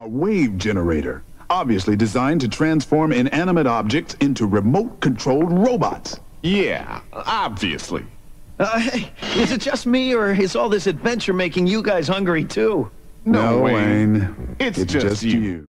A wave generator, obviously designed to transform inanimate objects into remote-controlled robots. Yeah, obviously. Hey, is it just me, or is all this adventure making you guys hungry, too? No, Wayne. It's It's just just you. you.